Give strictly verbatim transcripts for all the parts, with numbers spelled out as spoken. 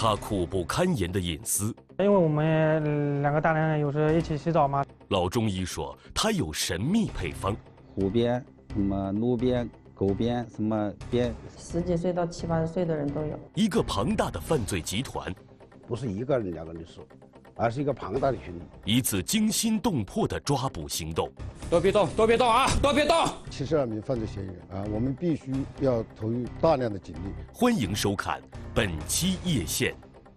他苦不堪言的隐私。 因为我们两个大男人有时一起洗澡嘛。 老中医说他有神秘配方， 湖边、什么路边、沟边、什么边， 十几岁到七八十岁的人都有。 一个庞大的犯罪集团， 不是一个人两个人的事，而是一个庞大的群体。 一次惊心动魄的抓捕行动。 都别动，都别动啊，都别动！ 七十二名犯罪嫌疑人啊，我们必须要投入大量的警力。 欢迎收看本期夜线。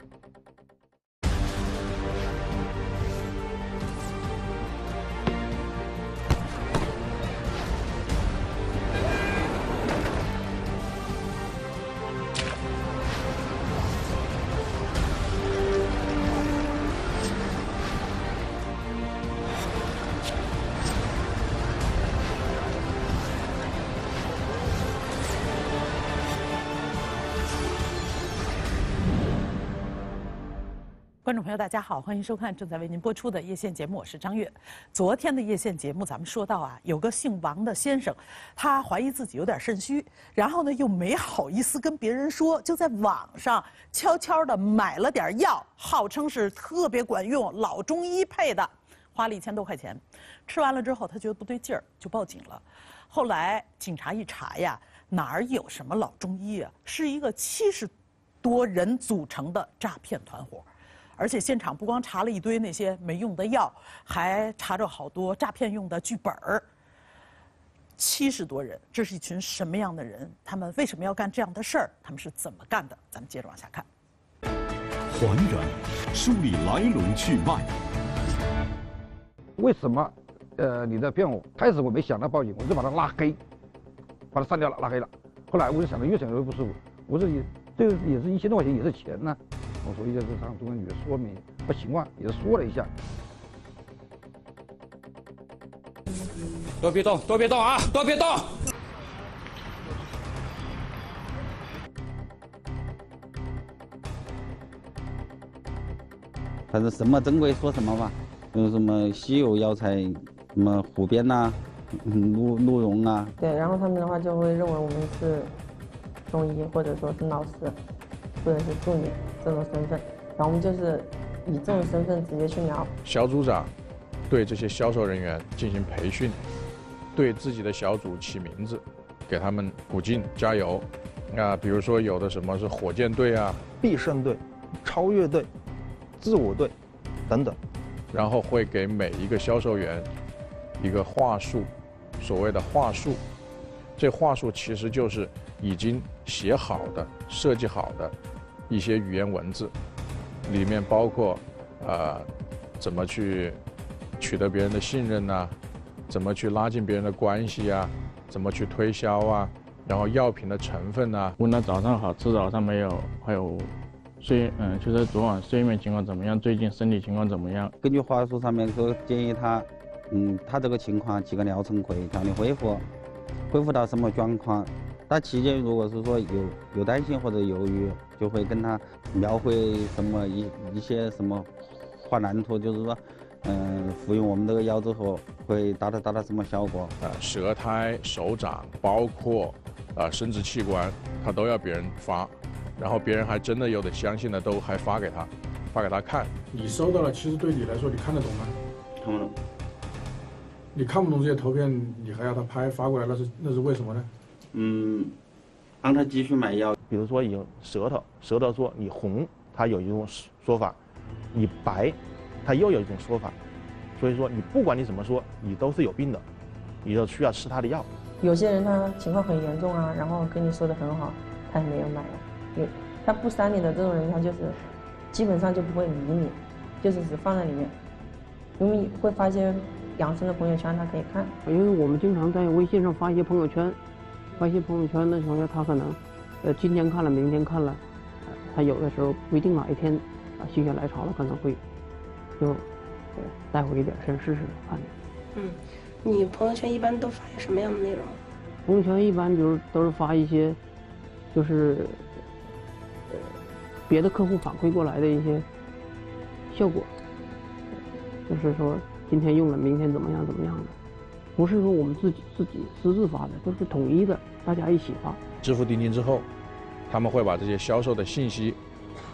观众朋友，大家好，欢迎收看正在为您播出的夜线节目，我是张悦。昨天的夜线节目，咱们说到啊，有个姓王的先生，他怀疑自己有点肾虚，然后呢又没好意思跟别人说，就在网上悄悄的买了点药，号称是特别管用，老中医配的，花了一千多块钱。吃完了之后，他觉得不对劲儿，就报警了。后来警察一查呀，哪儿有什么老中医啊，是一个七十多人组成的诈骗团伙。而且现场不光查了一堆那些没用的药，还查着好多诈骗用的剧本儿。七十多人，这是一群什么样的人？他们为什么要干这样的事儿？他们是怎么干的？咱们接着往下看。 还原，梳理来龙去脉。 为什么？呃，你在骗我？开始我没想到报警，我就把他拉黑，把他删掉了，拉黑了。后来我就想着越想越不舒服，我说也这个也是一千多块钱，也是钱呢。我所以就是向中央局说明把情况也是说了一下。 都别动，都别动啊，都别动！ 反正什么珍贵说什么吧，有什么稀有药材，什么湖边呐、鹿鹿茸啊。 对，然后他们的话就会认为我们是中医，或者说是老师，或者是助理。这种身份，然后我们就是以这种身份直接去聊。 小组长对这些销售人员进行培训，对自己的小组起名字，给他们鼓劲加油。啊，比如说有的什么是火箭队啊、 必胜队、超越队、自我队等等， 然后会给每一个销售员一个话术，所谓的话术，这话术其实就是已经写好的、设计好的。一些语言文字，里面包括，呃，怎么去取得别人的信任呐、啊，怎么去拉近别人的关系啊，怎么去推销啊，然后药品的成分呐、啊。 问他早上好，吃早餐没有，还有睡，嗯，就是昨晚睡眠情况怎么样，最近身体情况怎么样？ 根据话术上面说，建议他，嗯，他这个情况几个疗程可以调理恢复，恢复到什么状况？他期间如果是说有有担心或者犹豫，就会跟他描绘什么一一些什么画蓝图，就是说，嗯，服用我们这个药之后会达到达到什么效果？ 呃，舌苔、手掌，包括呃生殖器官，他都要别人发，然后别人还真的有的相信的都还发给他，发给他看。 你收到了，其实对你来说，你看得懂吗？ 看不懂。 你看不懂这些图片，你还要他拍发过来，那是那是为什么呢？ 嗯，让他继续买药。 比如说有舌头，舌头说你红，它有一种说法；你白，它又有一种说法。所以说你不管你怎么说，你都是有病的，你都需要吃他的药。 有些人他情况很严重啊，然后跟你说的很好，他也没有买了。有他不删你的这种人，他就是基本上就不会理你，就是只放在里面，因为会发一些养生的朋友圈，他可以看。 因为我们经常在微信上发一些朋友圈。发一些朋友圈的时候，他可能，呃，今天看了，明天看了，呃、他有的时候不一定哪一天，啊，心血来潮了，可能会，就，呃，带回一点先试试看。 嗯，你朋友圈一般都发些什么样的内容？ 朋友圈一般就是都是发一些，就是，呃，别的客户反馈过来的一些效果，就是说今天用了，明天怎么样怎么样的。不是说我们自己自己私自发的，都是统一的，大家一起发。 支付定金之后，他们会把这些销售的信息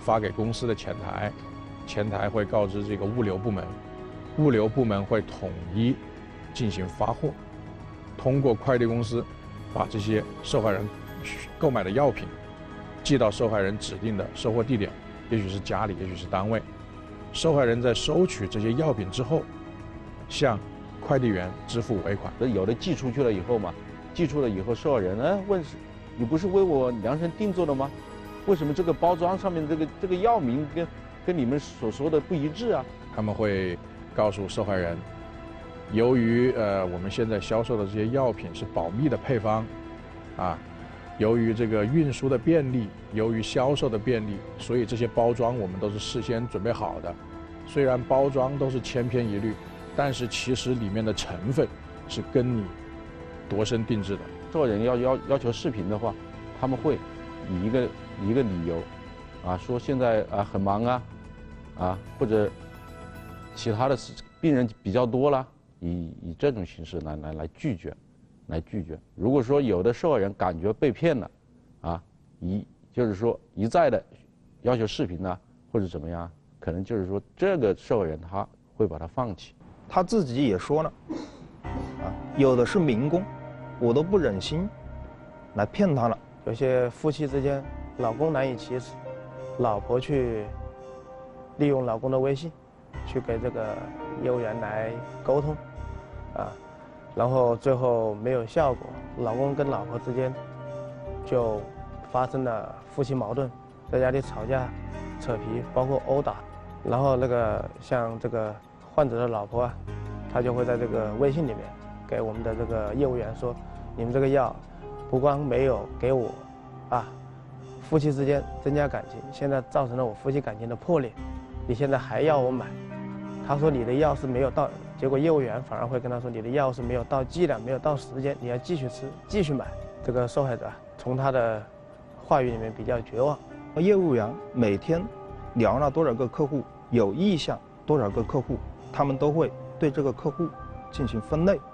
发给公司的前台，前台会告知这个物流部门，物流部门会统一进行发货，通过快递公司把这些受害人购买的药品寄到受害人指定的收货地点，也许是家里，也许是单位。受害人在收取这些药品之后，向快递员支付尾款。 有的寄出去了以后嘛，寄出了以后，受害人哎问，你不是为我量身定做的吗？为什么这个包装上面这个这个药名跟跟你们所说的不一致啊？ 他们会告诉受害人，由于呃我们现在销售的这些药品是保密的配方，啊，由于这个运输的便利，由于销售的便利，所以这些包装我们都是事先准备好的。虽然包装都是千篇一律，但是其实里面的成分是跟你度身定制的。 受害人要要要求视频的话，他们会以一个一个理由，啊，说现在啊很忙啊，啊或者其他的病人比较多啦，以以这种形式来来来拒绝，来拒绝。如果说有的受害人感觉被骗了，啊，一就是说一再的要求视频呢，或者怎么样，可能就是说这个受害人他会把它放弃。 他自己也说了，啊，有的是民工，我都不忍心来骗他了。 有些夫妻之间，老公难以启齿，老婆去利用老公的微信，去给这个业务员来沟通，啊，然后最后没有效果，老公跟老婆之间就发生了夫妻矛盾，在家里吵架、扯皮，包括殴打。然后那个像这个患者的老婆啊，她就会在这个微信里面给我们的这个业务员说，你们这个药不光没有给我啊夫妻之间增加感情，现在造成了我夫妻感情的破裂，你现在还要我买？他说你的药是没有到，结果业务员反而会跟他说你的药是没有到剂量，没有到时间，你要继续吃，继续买。这个受害者从他的话语里面比较绝望。 业务员每天聊了多少个客户，有意向多少个客户，他们都会对这个客户进行分类。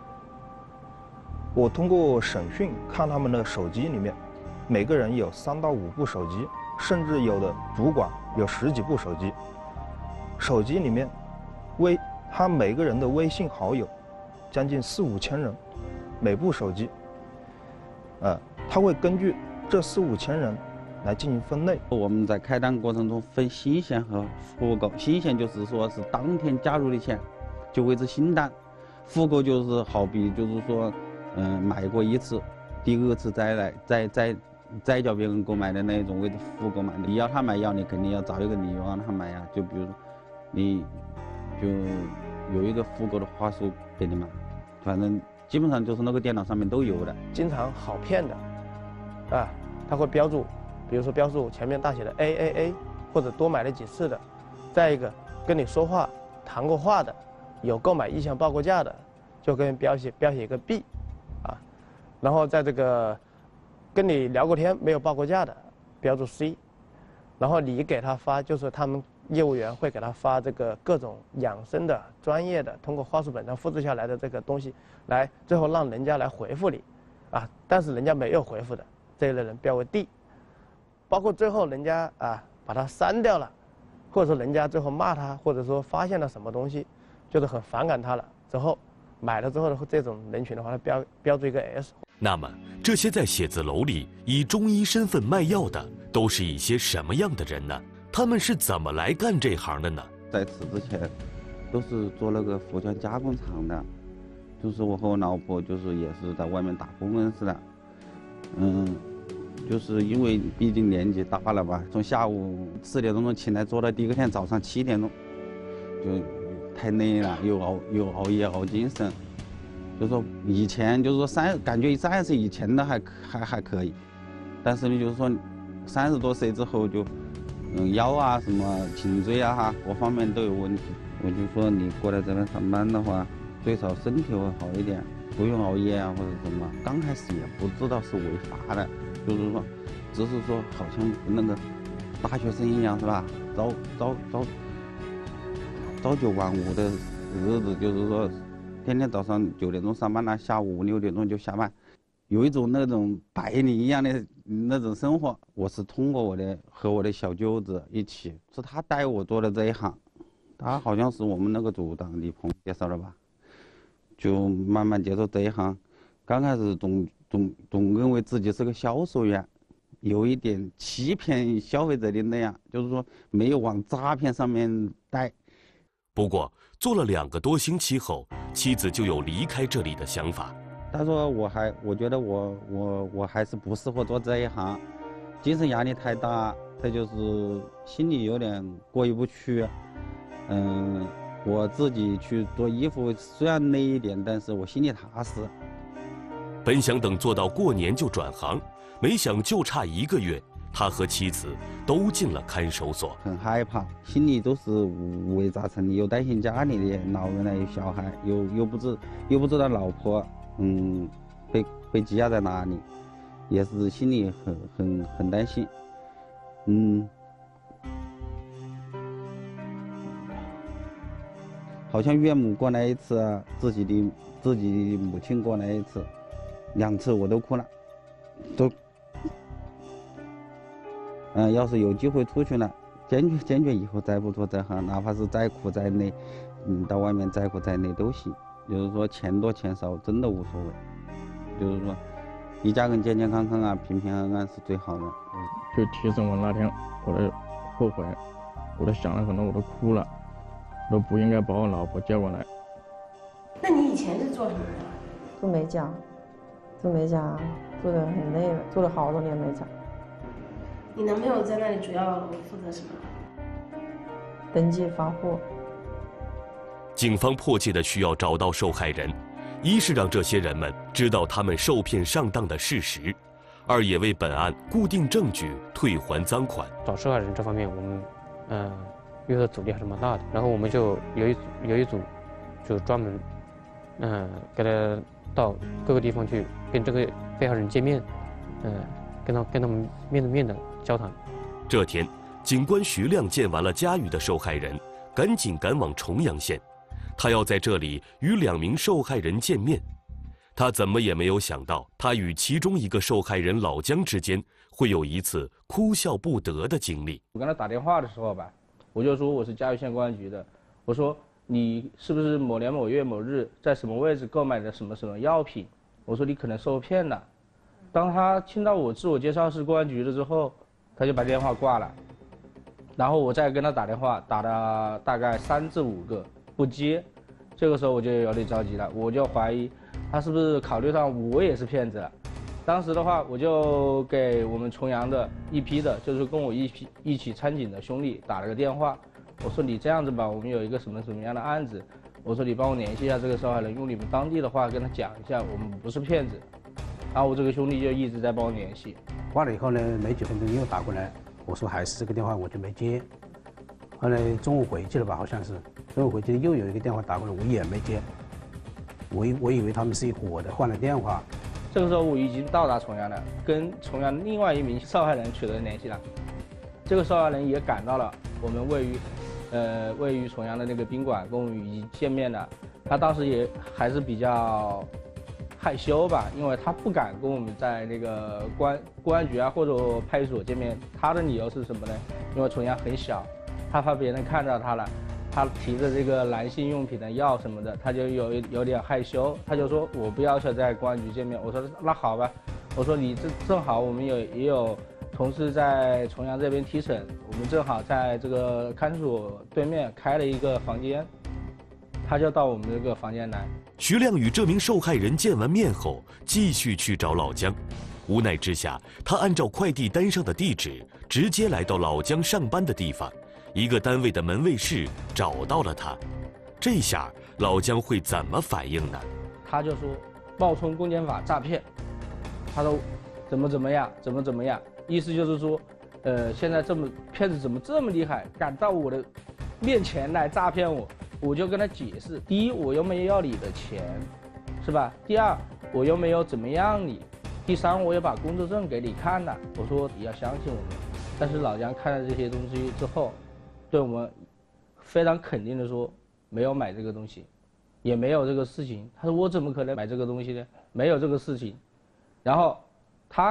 我通过审讯看他们的手机里面，每个人有三到五部手机，甚至有的主管有十几部手机。手机里面微他每个人的微信好友将近四五千人，每部手机，呃，他会根据这四五千人来进行分类。 我们在开单过程中分新鲜和复购，新鲜就是说是当天加入的钱就为之新单，复购就是好比就是说，嗯，买过一次，第二次再来再再再叫别人购买的那种为之复购买的。你要他买药，你肯定要找一个理由让他买呀。就比如说，你就有一个复购的话术给你买，反正基本上就是那个电脑上面都有的。 经常好骗的，啊，他会标注。比如说标注前面大写的 A A A， 或者多买了几次的，再一个跟你说话谈过话的，有购买意向报过价的，就跟标写标写一个 B， 啊，然后在这个跟你聊过天没有报过价的，标注 C， 然后你给他发，就是他们业务员会给他发这个各种养生的、专业的，通过话术本上复制下来的这个东西，来最后让人家来回复你，啊，但是人家没有回复的这一类人标为 D。包括最后人家啊把它删掉了，或者说人家最后骂他，或者说发现了什么东西，就是很反感他了，之后买了之后的这种人群的话，他标标注一个 S。 那么这些在写字楼里以中医身份卖药的，都是一些什么样的人呢？他们是怎么来干这行的呢？ 在此之前，都是做那个服装加工厂的，就是我和我老婆就是也是在外面打工认识的，嗯。就是因为毕竟年纪大了吧，从下午四点钟钟起来做到第二天早上七点钟，就太累了，又熬又熬夜熬精神。就说以前就是说三感觉三十岁以前的还还还可以，但是呢就是说三十多岁之后就嗯腰啊什么颈椎啊哈各方面都有问题。我就说你过来这边上班的话，最少身体会好一点，不用熬夜啊或者什么。刚开始也不知道是违法的。就是说，只是说好像跟那个大学生一样是吧？朝朝朝朝九晚五的日子，就是说天天早上九点钟上班了，下午五六点钟就下班，有一种那种白领一样的那种生活，我是通过我的和我的小舅子一起，是他带我做的这一行，他好像是我们那个组长李鹏介绍的吧，就慢慢接受这一行。刚开始总总总认为自己是个销售员，有一点欺骗消费者的那样，就是说没有往诈骗上面带。 不过做了两个多星期后，妻子就有离开这里的想法。 他说我还我觉得我我我还是不适合做这一行，精神压力太大，再就是心里有点过意不去。嗯，我自己去做衣服虽然累一点，但是我心里踏实。 本想等做到过年就转行，没想就差一个月，他和妻子都进了看守所。 很害怕，心里都是五味杂陈，又担心家里的老人呢，有小孩，又又不知又不知道老婆，嗯，被被羁押在哪里，也是心里很很很担心，嗯，好像岳母过来一次啊，自己的自己的母亲过来一次。两次我都哭了，都，嗯、呃，要是有机会出去了，坚决坚决以后再不做这行，哪怕是再苦再累，嗯，到外面再苦再累都行。就是说钱多钱少真的无所谓，就是说一家人健健康康啊，平平安安是最好的。嗯、 就提审我那天，我都后悔，我都想了很多，我都哭了，我都不应该把我老婆叫过来。 那你以前是做什么的？ 做美甲。做美甲做得很累了，做了好多年美甲。 你男朋友在那里主要负责什么？ 登记发货。 警方迫切地需要找到受害人，一是让这些人们知道他们受骗上当的事实，二也为本案固定证据，退还赃款。 找受害人这方面，我们嗯、呃、遇到阻力还是蛮大的。然后我们就有一组有一组，就专门嗯、呃、给他到各个地方去跟这个被害人见面，嗯、呃，跟他跟他们面对面的交谈。 这天，警官徐亮见完了佳宇的受害人，赶紧赶往重阳县，他要在这里与两名受害人见面。他怎么也没有想到，他与其中一个受害人老姜之间会有一次哭笑不得的经历。 我跟他打电话的时候吧，我就说我是嘉义县公安局的，我说你是不是某年某月某日在什么位置购买的什么什么药品？我说你可能受骗了。当他听到我自我介绍是公安局的之后，他就把电话挂了。然后我再跟他打电话，打了大概三至五个不接，这个时候我就有点着急了，我就怀疑他是不是考虑上我也是骗子了。当时的话，我就给我们重阳的一批的，就是跟我一批一起参警的兄弟打了个电话。我说你这样子吧，我们有一个什么什么样的案子，我说你帮我联系一下这个受害人，用你们当地的话跟他讲一下，我们不是骗子。然后我这个兄弟就一直在帮我联系。 挂了以后呢，没几分钟又打过来，我说还是这个电话，我就没接。后来中午回去了吧，好像是中午回去又有一个电话打过来，我也没接。我以我以为他们是一伙的，换了电话。 这个时候我已经到达重阳了，跟重阳另外一名受害人取得联系了。这个受害人也赶到了我们位于。呃，位于重阳的那个宾馆跟我们已经见面了，他当时也还是比较害羞吧，因为他不敢跟我们在那个公安公安局啊或者派出所见面。他的理由是什么呢？因为重阳很小，他怕别人看到他了，他提着这个男性用品的药什么的，他就有有点害羞，他就说我不要求在公安局见面。我说那好吧，我说你这正好我们有也有。同事在重阳这边提审，我们正好在这个看守所对面开了一个房间，他就到我们这个房间来。 徐亮与这名受害人见完面后，继续去找老姜。无奈之下，他按照快递单上的地址，直接来到老姜上班的地方，一个单位的门卫室找到了他。这下老姜会怎么反应呢？ 他就说冒充公检法诈骗，他说怎么怎么样，怎么怎么样。意思就是说，呃，现在这么骗子怎么这么厉害，敢到我的面前来诈骗我？我就跟他解释：第一，我又没有要你的钱，是吧？第二，我又没有怎么样你；第三，我也把工作证给你看了。我说你要相信我们。但是老姜看了这些东西之后，对我们非常肯定的说，没有买这个东西，也没有这个事情。他说我怎么可能买这个东西呢？没有这个事情。然后他。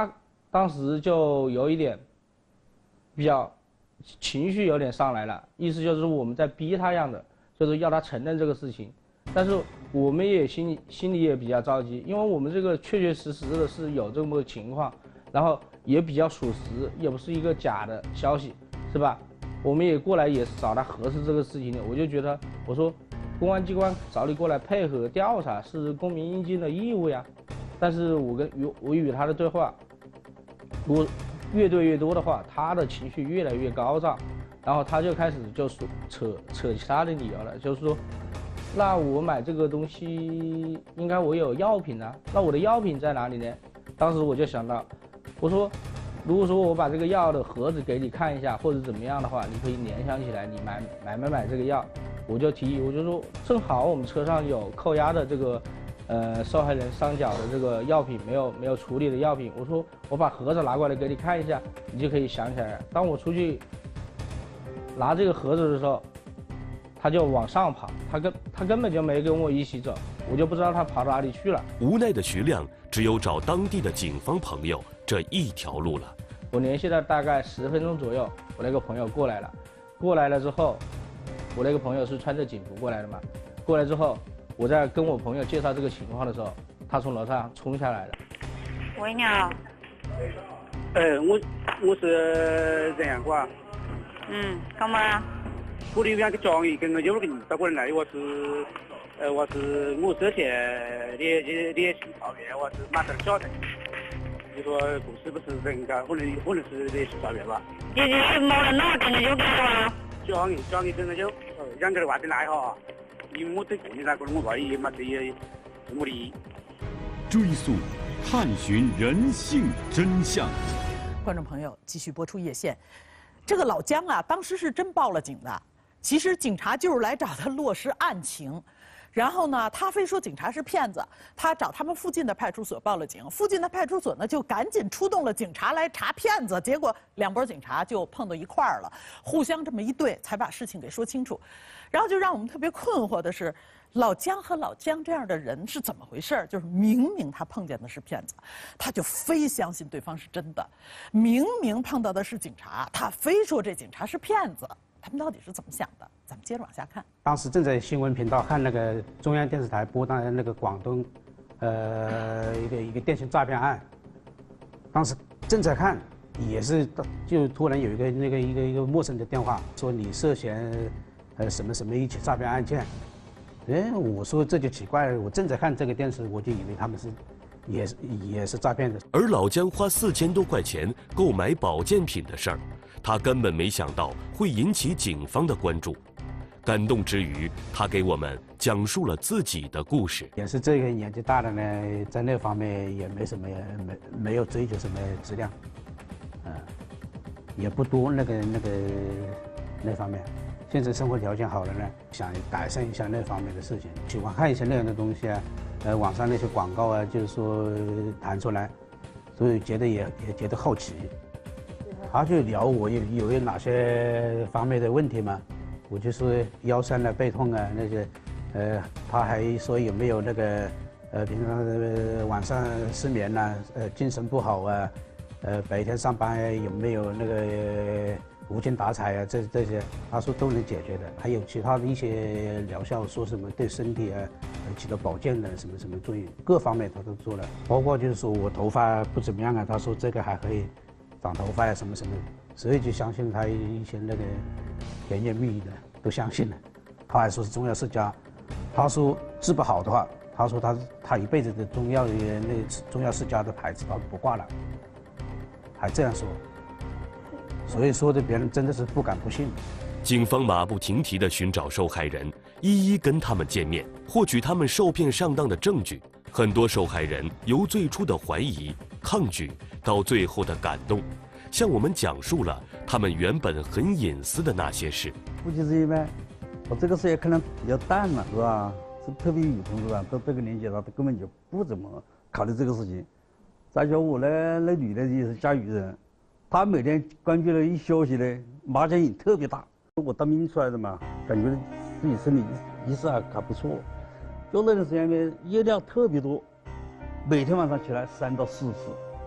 当时就有一点比较情绪有点上来了，意思就是我们在逼他样的，就是要他承认这个事情。但是我们也心里心里也比较着急，因为我们这个确确实实的是有这么个情况，然后也比较属实，也不是一个假的消息，是吧？我们也过来也是找他核实这个事情的。我就觉得，我说公安机关找你过来配合调查是公民应尽的义务呀。但是我跟与我与他的对话，我越对越多的话，他的情绪越来越高涨，然后他就开始就说扯扯其他的理由了，就是说，那我买这个东西应该我有药品啊，那我的药品在哪里呢？当时我就想到，我说，如果说我把这个药的盒子给你看一下，或者怎么样的话，你可以联想起来你买买没买这个药。我就提议，我就说正好我们车上有扣押的这个，呃，受害人伤脚的这个药品没有没有处理的药品。我说我把盒子拿过来给你看一下，你就可以想起来了。当我出去拿这个盒子的时候，他就往上跑，他根他根本就没跟我一起走，我就不知道他跑到哪里去了。 无奈的徐亮只有找当地的警方朋友这一条路了。 我联系了大概十分钟左右，我那个朋友过来了，过来了之后，我那个朋友是穿着警服过来的嘛，过来之后，我在跟我朋友介绍这个情况的时候，他从楼上冲下来了。 喂，你好。 呃，我我是这样瓜。 嗯，干嘛？ 我的两个庄园跟个有个人到过来，我是呃我是我之前联联联系法院，我是马上晓得。你说不是不是人家可能可能是联系法院吧？ 你你是某人哪跟着有干嘛？ 庄园庄园跟着有，两个人外边来哈，因为我对过年那个我怀疑嘛这些目的。 追溯，探寻人性真相。 观众朋友，继续播出夜线。这个老姜啊，当时是真报了警的。其实警察就是来找他落实案情，然后呢，他非说警察是骗子，他找他们附近的派出所报了警，附近的派出所呢就赶紧出动了警察来查骗子，结果两拨警察就碰到一块儿了，互相这么一对，才把事情给说清楚。然后就让我们特别困惑的是，老姜和老姜这样的人是怎么回事？就是明明他碰见的是骗子，他就非相信对方是真的；明明碰到的是警察，他非说这警察是骗子。他们到底是怎么想的？咱们接着往下看。 当时正在新闻频道看那个中央电视台播的那个广东，呃，一个一个电信诈骗案。当时正在看，也是就突然有一个那个一个一个陌生的电话，说你涉嫌呃什么什么一起诈骗案件。哎，我说这就奇怪了，我正在看这个电视，我就以为他们是也是也是诈骗的。 而老姜花四千多块钱购买保健品的事儿，他根本没想到会引起警方的关注。感动之余，他给我们讲述了自己的故事。 也是这个年纪大了呢，在那方面也没什么没没有追求什么质量，嗯、呃，也不多那个那个那方面。现在生活条件好了呢，想改善一下那方面的事情，喜欢看一些那样的东西啊，呃，网上那些广告啊，就是说弹出来，所以觉得也也觉得好奇。他就聊我有有哪些方面的问题嘛，我就说腰酸啊、背痛啊那些，呃，他还说有没有那个呃平常、呃、晚上失眠呐、啊，呃精神不好啊，呃白天上班有没有那个无精打采啊，这这些他说都能解决的，还有其他的一些疗效，说什么对身体啊起到保健的什么什么作用，各方面他都做了，包括就是说我头发不怎么样啊，他说这个还可以长头发呀、啊、什么什么，所以就相信他一些那个甜言蜜语的都相信了。他还说是中药世家，他说治不好的话，他说他他一辈子的中药那中药世家的牌子他不挂了，还这样说。所以说的别人真的是不敢不信。 警方马不停蹄地寻找受害人，一一跟他们见面，获取他们受骗上当的证据。很多受害人由最初的怀疑、抗拒，到最后的感动，向我们讲述了他们原本很隐私的那些事。 估计是因为我这个事也可能比较淡了，是吧？是特别女同志啊，到这个年纪了，他根本就不怎么考虑这个事情。再叫我呢，那女的也是家里人。他每天根据了一消息呢，麻将瘾特别大。我当兵出来的嘛，感觉自己身体意识还还不错。就那段时间呢，夜量特别多，每天晚上起来三到四次，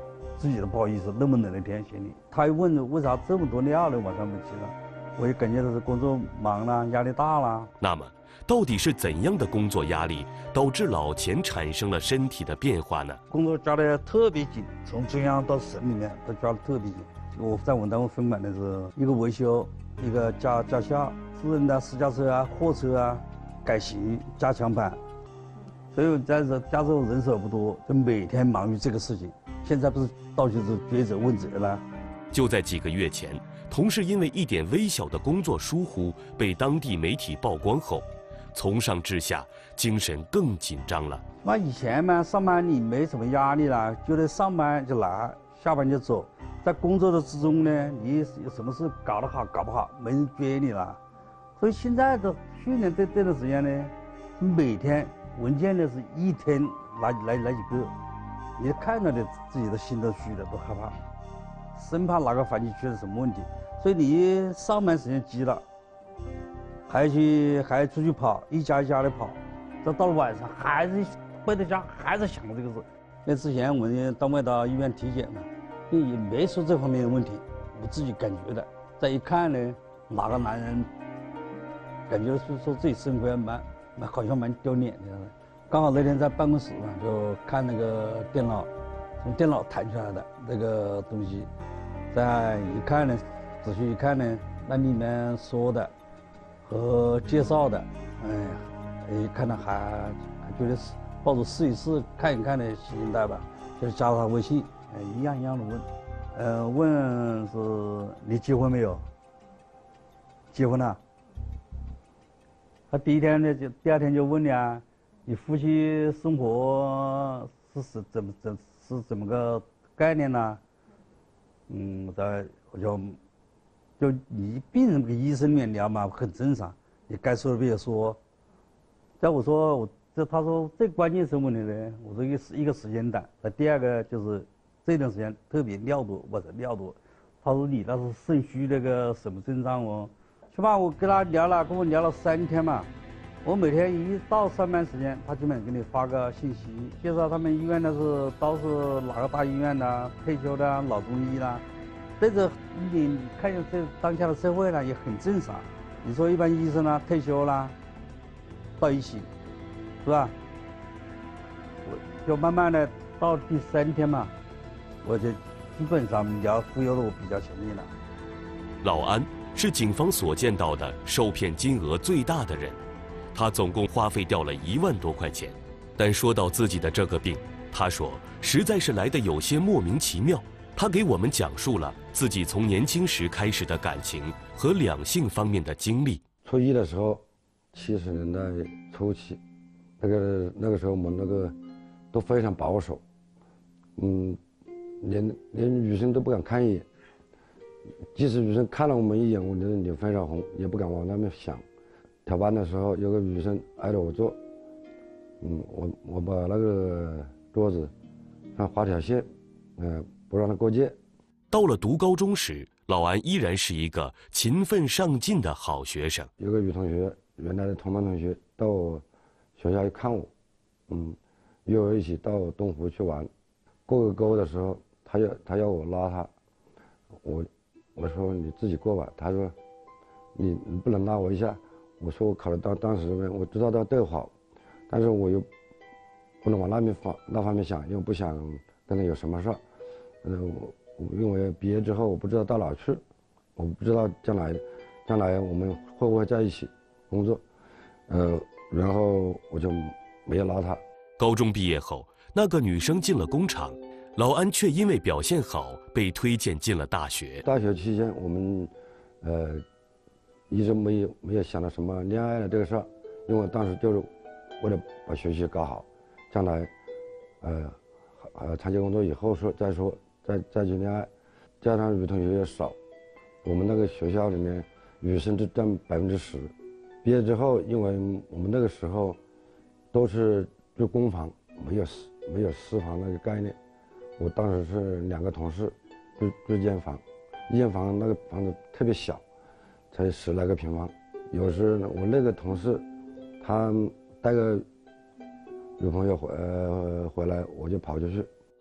自己都不好意思，那么冷的天心里。他又问为啥这么多料呢晚上没去了，我也感觉到是工作忙了，压力大了。 那么，到底是怎样的工作压力导致老钱产生了身体的变化呢？ 工作抓得特别紧，从中央到省里面都抓得特别紧。我在我们单位分管的是一个维修，一个驾驾校、私人的私家车啊、货车啊、改型、加强版。所以在这加州人手不多，就每天忙于这个事情。现在不是到处是抉择问责了。 就在几个月前，同事因为一点微小的工作疏忽被当地媒体曝光后，从上至下精神更紧张了。 那以前嘛，上班你没什么压力啦，觉得上班就来，下班就走。在工作的之中呢，你有什么事搞得好搞不好，没人追你了。所以现在的去年这这段时间呢，每天文件呢是一天来来来几个，你看到的自己的心都虚了，都害怕，生怕哪个环节出了什么问题。所以你上班时间急了，还去还出去跑，一家一家的跑，这到了晚上还是回到家还是想着这个事。那之前我们单位到医院体检了。也没说这方面的问题，我自己感觉的。再一看呢，哪个男人感觉是说自己生活蛮蛮好像蛮丢脸的。刚好那天在办公室上就看那个电脑，从电脑弹出来的那个东西，再一看呢，仔细一看呢，那里面说的和介绍的，哎，一看到还还觉得是抱着试一试看一看的心态吧，就是加他微信。一样一样的问，呃，问是你结婚没有？结婚了。他第一天呢，就第二天就问你啊，你夫妻生活是是怎么怎是怎么个概念呢？嗯，在我就就你病人跟医生里面聊嘛，很正常，你该说的不也说。在我说我这他说最关键什么问题呢？我说一个一个时间段，那第二个就是。这段时间特别尿多，我的尿多。他说你那是肾虚那个什么症状哦？起码我跟他聊了，跟我聊了三天嘛。我每天一到上班时间，他基本给你发个信息，介绍他们医院的是都是哪个大医院的，退休的老中医啦。这个你你看这当下的社会呢也很正常。你说一般医生啦退休啦，到一起，是吧？我就慢慢的到第三天嘛。我就基本上聊忽悠的我比较全面了。 老安是警方所见到的受骗金额最大的人，他总共花费掉了一万多块钱。但说到自己的这个病，他说实在是来得有些莫名其妙。他给我们讲述了自己从年轻时开始的感情和两性方面的经历。 初一的时候，七十年代初期，那个那个时候我们那个都非常保守，嗯。连连女生都不敢看一眼，即使女生看了我们一眼，我的脸非常红，也不敢往那边想。调班的时候，有个女生挨着我坐，嗯，我我把那个桌子上画条线，嗯、呃，不让她过界。 到了读高中时，老安依然是一个勤奋上进的好学生。 有个女同学，原来的同班同学，到我学校去看我，嗯，约我一起到东湖去玩。过个沟的时候。他要他要我拉他，我我说你自己过吧。他说你你不能拉我一下。我说我考虑到当时我知道他对我好，但是我又不能往那边方那方面想，因为不想跟他有什么事儿。嗯，我因为毕业之后我不知道到哪去，我不知道将来将来我们会不会在一起工作，呃，然后我就没有拉他。 高中毕业后，那个女生进了工厂。老安却因为表现好被推荐进了大学。 大学期间，我们，呃，一直没有没有想到什么恋爱的这个事儿，因为当时就是为了把学习搞好，将来，呃，呃，参加工作以后说再说再再去恋爱，加上女同学也少，我们那个学校里面女生只占百分之十。毕业之后，因为我们那个时候都是住公房，没有私没有私房那个概念。我当时是两个同事住住一间房，一间房那个房子特别小，才十来个平方。有时我那个同事，他带个女朋友回呃回来，我就跑出去。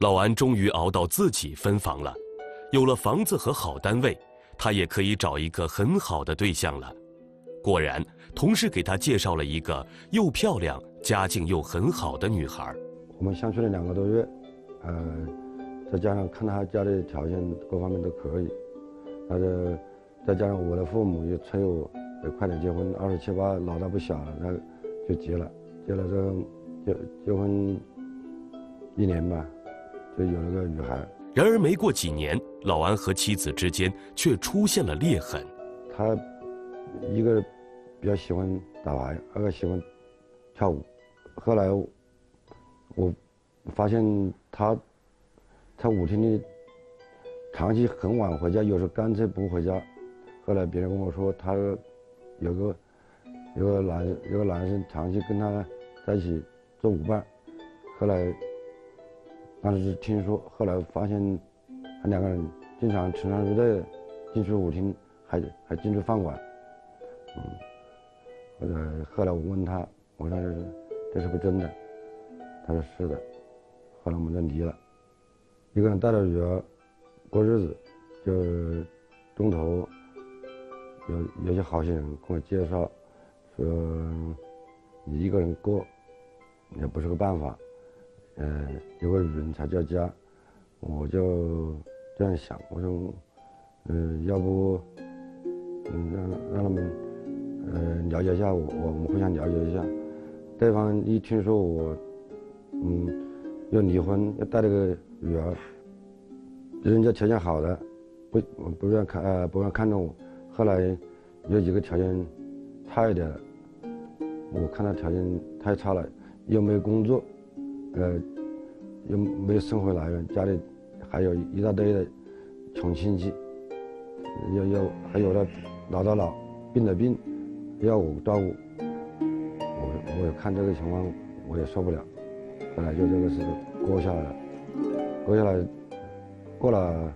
老安终于熬到自己分房了，有了房子和好单位，他也可以找一个很好的对象了。果然，同事给他介绍了一个又漂亮、家境又很好的女孩。 我们相处了两个多月，呃，再加上看他家里条件各方面都可以，那就再加上我的父母也催我快点结婚，二十七八老大不小了，那就结了。结了之后，结结婚一年吧，就有了个女孩。 然而没过几年，老安和妻子之间却出现了裂痕。 他一个比较喜欢打牌，二个喜欢跳舞。后来我发现他在舞厅里长期很晚回家，有时候干脆不回家。后来别人跟我说，他有个有个男有个男生长期跟他在一起做舞伴。后来当时听说，后来发现他两个人经常成双入对的进出舞厅，还还进出饭馆。嗯，后来后来我问他，我说这是不是真的？他说是的。后来我们就离了。一个人带着女儿过日子，就中途有有些好心人跟我介绍说，你一个人过也不是个办法，呃，有个人才叫家。我就这样想，我说，嗯、呃，要不，嗯，让让他们，呃，了解一下我，我们互相了解一下。对方一听说我，嗯，要离婚，要带了个女儿，人家条件好的，不不愿看呃不愿看重我。后来有几个条件差一点的，我看他条件太差了，又没有工作，呃，又没有生活来源，家里还有一大堆的穷亲戚，要要还有的老的老，病的病，要我照顾。我我也看这个情况，我也受不了，后来就这个事过下来了，过下来，过了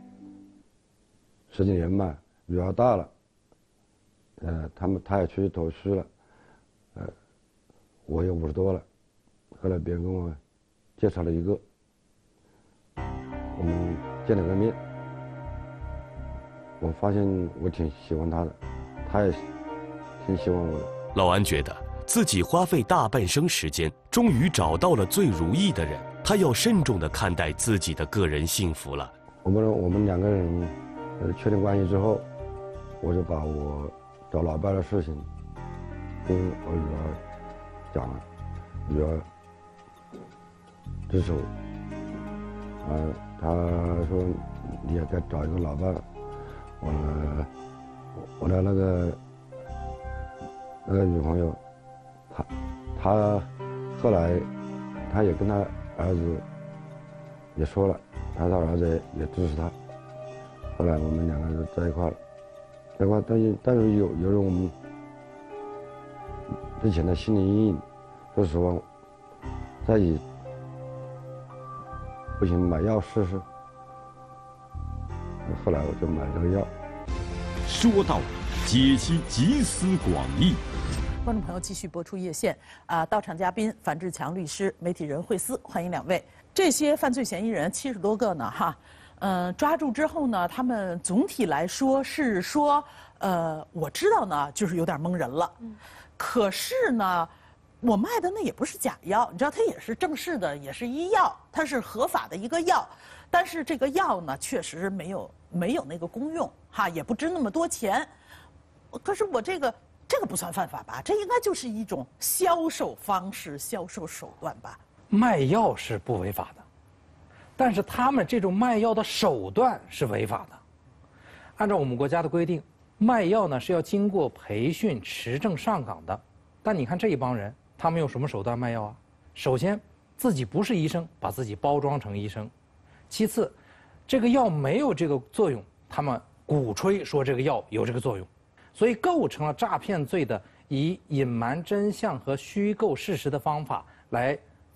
十几年吧，女儿大了，呃，他们他也出去读书了，呃，我也五十多了，后来别人跟我介绍了一个，我们见了个面，我发现我挺喜欢他的，他也挺喜欢我的。 老安觉得自己花费大半生时间，终于找到了最如意的人，他要慎重地看待自己的个人幸福了。 我们我们两个人呃确定关系之后，我就把我找老伴的事情跟我女儿讲了，女儿支持我，啊，她说你也该找一个老伴。我的我的那个那个女朋友，她她后来她也跟她儿子也说了，她的儿子也支持她。后来我们两个人在一块了，在一块，但是但是有有种我们之前的心理阴影。说实话，在一起不行，买药试试。后来我就买了这个药。 说到解析集思广益。 观众朋友，继续播出夜线啊！到场嘉宾樊志强律师、媒体人惠思，欢迎两位。这些犯罪嫌疑人七十多个呢，哈，嗯、呃，抓住之后呢，他们总体来说是说，呃，我知道呢，就是有点蒙人了，嗯，可是呢，我卖的那也不是假药，你知道，它也是正式的，也是医药，它是合法的一个药，但是这个药呢，确实没有没有那个功用，哈，也不值那么多钱，可是我这个。这个不算犯法吧？这应该就是一种销售方式、销售手段吧？ 卖药是不违法的，但是他们这种卖药的手段是违法的。按照我们国家的规定，卖药呢是要经过培训、持证上岗的。但你看这一帮人，他们用什么手段卖药啊？首先，自己不是医生，把自己包装成医生；其次，这个药没有这个作用，他们鼓吹说这个药有这个作用。所以构成了诈骗罪的以隐瞒真相和虚构事实的方法来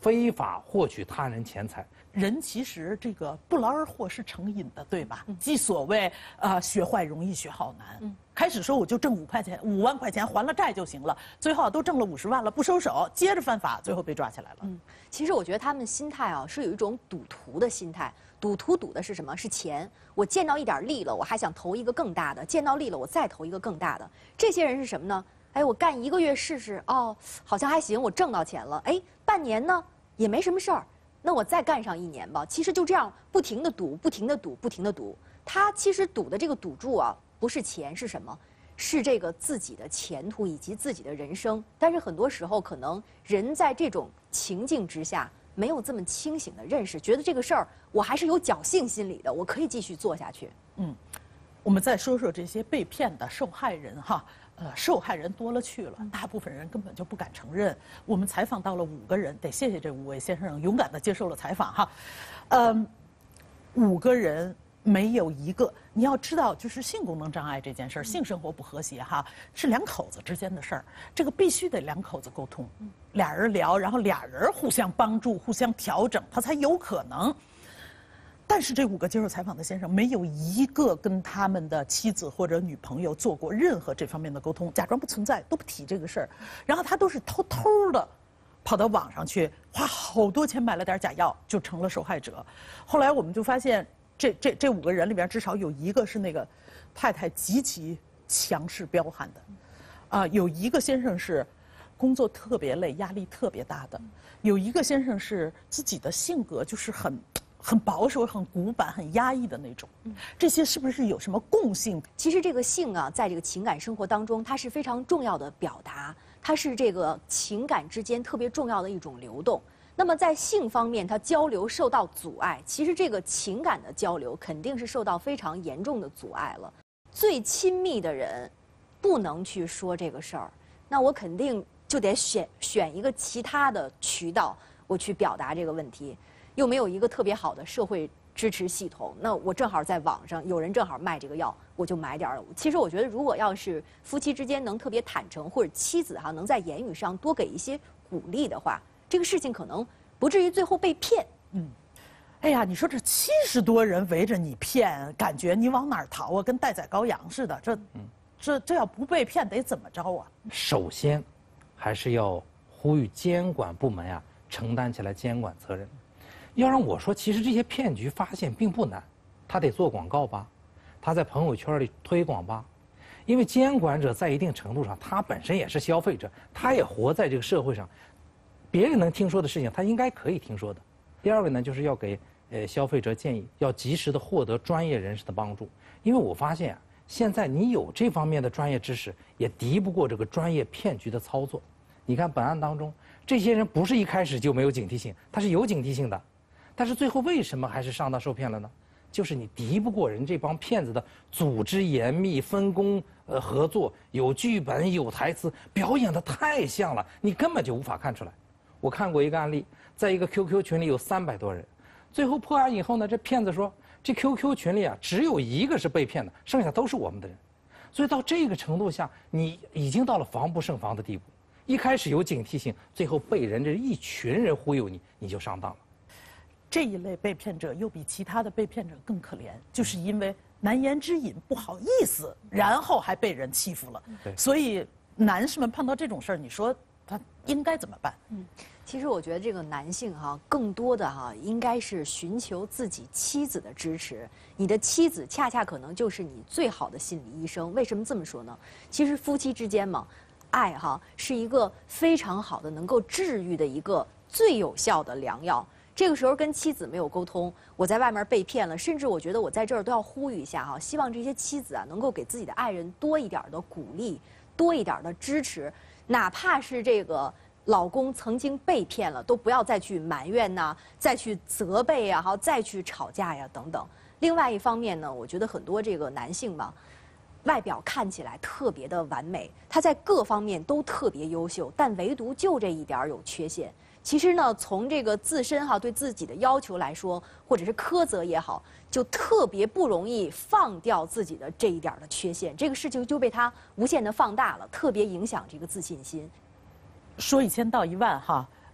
非法获取他人钱财。 人其实这个不劳而获是成瘾的，对吧？嗯、即所谓呃学坏容易学好难。嗯，开始说我就挣五块钱、五万块钱还了债就行了，最后都挣了五十万了，不收手，接着犯法，最后被抓起来了。 嗯，其实我觉得他们心态啊是有一种赌徒的心态。赌徒赌的是什么？是钱。我见到一点利了，我还想投一个更大的；见到利了，我再投一个更大的。这些人是什么呢？哎，我干一个月试试，哦，好像还行，我挣到钱了。哎，半年呢也没什么事儿。那我再干上一年吧，其实就这样不停的赌，不停的赌，不停的赌。他其实赌的这个赌注啊，不是钱，是什么？是这个自己的前途以及自己的人生。但是很多时候，可能人在这种情境之下，没有这么清醒的认识，觉得这个事儿我还是有侥幸心理的，我可以继续做下去。 嗯，我们再说说这些被骗的受害人哈。呃，受害人多了去了，大部分人根本就不敢承认。我们采访到了五个人，得谢谢这五位先生勇敢地接受了采访哈。嗯，五个人没有一个，你要知道，就是性功能障碍这件事儿，性生活不和谐哈，是两口子之间的事儿，这个必须得两口子沟通，俩人聊，然后俩人互相帮助、互相调整，他才有可能。但是这五个接受采访的先生，没有一个跟他们的妻子或者女朋友做过任何这方面的沟通，假装不存在，都不提这个事儿。然后他都是偷偷的跑到网上去，花好多钱买了点假药，就成了受害者。后来我们就发现，这这这五个人里边，至少有一个是那个太太极其强势彪悍的，啊、呃，有一个先生是工作特别累、压力特别大的，有一个先生是自己的性格就是很。很保守、很古板、很压抑的那种，这些是不是有什么共性？ 其实这个性啊，在这个情感生活当中，它是非常重要的表达，它是这个情感之间特别重要的一种流动。那么在性方面，它交流受到阻碍，其实这个情感的交流肯定是受到非常严重的阻碍了。最亲密的人不能去说这个事儿，那我肯定就得选选一个其他的渠道，我去表达这个问题。又没有一个特别好的社会支持系统，那我正好在网上有人正好卖这个药，我就买点儿了。其实我觉得，如果要是夫妻之间能特别坦诚，或者妻子哈能在言语上多给一些鼓励的话，这个事情可能不至于最后被骗。 嗯，哎呀，你说这七十多人围着你骗，感觉你往哪儿逃啊？跟待宰羔羊似的。这，嗯、这这要不被骗得怎么着啊？ 首先，还是要呼吁监管部门呀、啊、承担起来监管责任。要让我说，其实这些骗局发现并不难，他得做广告吧，他在朋友圈里推广吧，因为监管者在一定程度上，他本身也是消费者，他也活在这个社会上，别人能听说的事情，他应该可以听说的。第二个呢，就是要给呃消费者建议，要及时的获得专业人士的帮助，因为我发现啊，现在你有这方面的专业知识，也敌不过这个专业骗局的操作。你看本案当中，这些人不是一开始就没有警惕性，他是有警惕性的。但是最后为什么还是上当受骗了呢？就是你敌不过人这帮骗子的组织严密、分工呃合作，有剧本、有台词，表演得太像了，你根本就无法看出来。我看过一个案例，在一个 Q Q 群里有三百多人，最后破案以后呢，这骗子说这 Q Q 群里啊只有一个是被骗的，剩下都是我们的人。所以到这个程度下，你已经到了防不胜防的地步。一开始有警惕性，最后被人这一群人忽悠你，你就上当了。 这一类被骗者又比其他的被骗者更可怜，就是因为难言之隐，不好意思，然后还被人欺负了。所以男士们碰到这种事儿，你说他应该怎么办？ 嗯，其实我觉得这个男性哈，更多的哈应该是寻求自己妻子的支持。你的妻子恰恰可能就是你最好的心理医生。为什么这么说呢？其实夫妻之间嘛，爱哈是一个非常好的能够治愈的一个最有效的良药。这个时候跟妻子没有沟通，我在外面被骗了，甚至我觉得我在这儿都要呼吁一下哈，希望这些妻子啊能够给自己的爱人多一点的鼓励，多一点的支持，哪怕是这个老公曾经被骗了，都不要再去埋怨呐，再去责备呀，哈，再去吵架呀等等。另外一方面呢，我觉得很多这个男性嘛，外表看起来特别的完美，他在各方面都特别优秀，但唯独就这一点有缺陷。其实呢，从这个自身哈对自己的要求来说，或者是苛责也好，就特别不容易放掉自己的这一点的缺陷，这个事情就被他无限的放大了，特别影响这个自信心。 说一千道一万哈，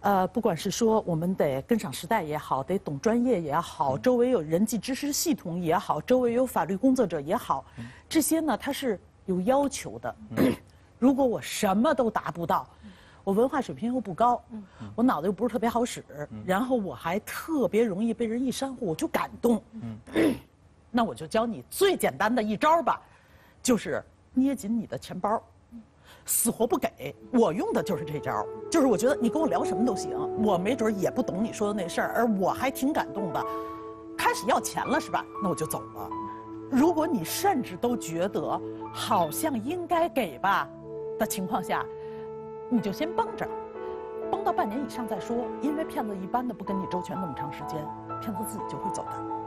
呃，不管是说我们得跟上时代也好，得懂专业也好，周围有人际支持系统也好，周围有法律工作者也好，这些呢它是有要求的。如果我什么都达不到，我文化水平又不高，我脑子又不是特别好使，然后我还特别容易被人一煽乎我就感动，那我就教你最简单的一招吧，就是捏紧你的钱包。死活不给，我用的就是这招，就是我觉得你跟我聊什么都行，我没准也不懂你说的那事儿，而我还挺感动的，开始要钱了是吧？那我就走了。如果你甚至都觉得好像应该给吧的情况下，你就先绷着，绷到半年以上再说，因为骗子一般的不跟你周全那么长时间，骗子自己就会走的。